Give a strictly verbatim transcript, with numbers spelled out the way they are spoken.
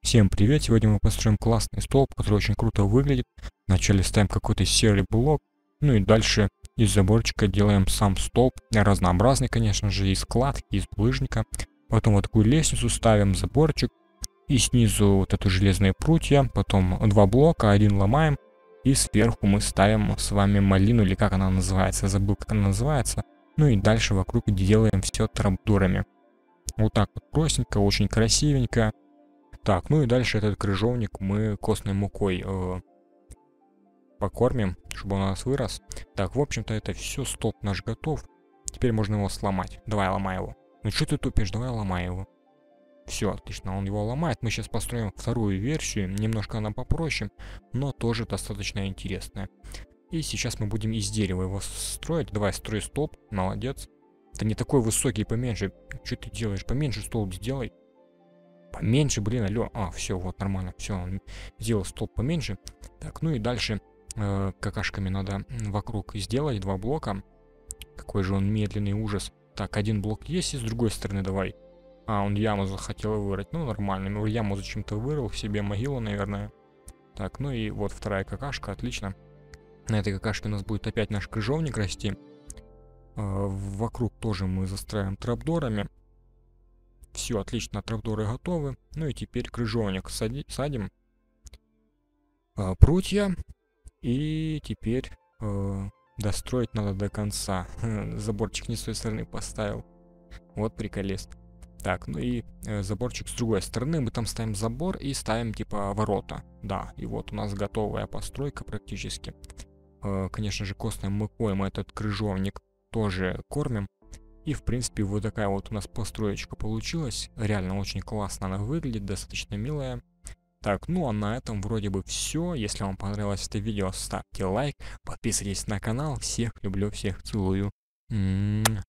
Всем привет! Сегодня мы построим классный столб, который очень круто выглядит. Вначале ставим какой-то серый блок, ну и дальше из заборчика делаем сам столб. Разнообразный, конечно же, из кладки, из булыжника. Потом вот такую лестницу ставим, заборчик. И снизу вот эту железные прутья. Потом два блока, один ломаем. И сверху мы ставим с вами малину, или как она называется, я забыл, как она называется. Ну и дальше вокруг делаем все трапдурами. Вот так вот простенько, очень красивенько. Так, ну и дальше этот крыжовник мы костной мукой э, покормим, чтобы он у нас вырос. Так, в общем-то, это все, столб наш готов. Теперь можно его сломать. Давай, ломай его. Ну что ты тупишь, давай ломай его. Все, отлично, он его ломает. Мы сейчас построим вторую версию. Немножко она попроще, но тоже достаточно интересная. И сейчас мы будем из дерева его строить. Давай, строй столб, молодец. Ты не такой высокий, поменьше. Что ты делаешь? Поменьше столб сделай. Поменьше, блин, алло. А, все, вот, нормально. Все, он сделал столб поменьше. Так, ну и дальше э, какашками надо вокруг сделать два блока. Какой же он медленный ужас. Так, один блок есть, и с другой стороны давай. А, он яму захотел вырыть. Ну, нормально. Ну, яму зачем-то вырыл, себе могилу, наверное. Так, ну и вот вторая какашка, отлично. На этой какашке у нас будет опять наш крыжовник расти. Э, вокруг тоже мы застраиваем трапдорами. Все, отлично, трапдоры готовы. Ну и теперь крыжовник сади, садим. Э, прутья. И теперь э, достроить надо до конца. Заборчик не с той стороны поставил. Вот приколест. Так, ну и э, заборчик с другой стороны. Мы там ставим забор и ставим типа ворота. Да, и вот у нас готовая постройка практически. Э, конечно же, костной мукой мы этот крыжовник тоже кормим. И, в принципе, вот такая вот у нас построечка получилась. Реально очень классно она выглядит, достаточно милая. Так, ну а на этом вроде бы все. Если вам понравилось это видео, ставьте лайк, подписывайтесь на канал. Всех люблю, всех целую. М-м-м.